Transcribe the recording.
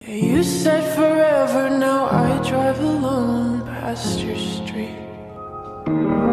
You said forever, now I drive alone past your street.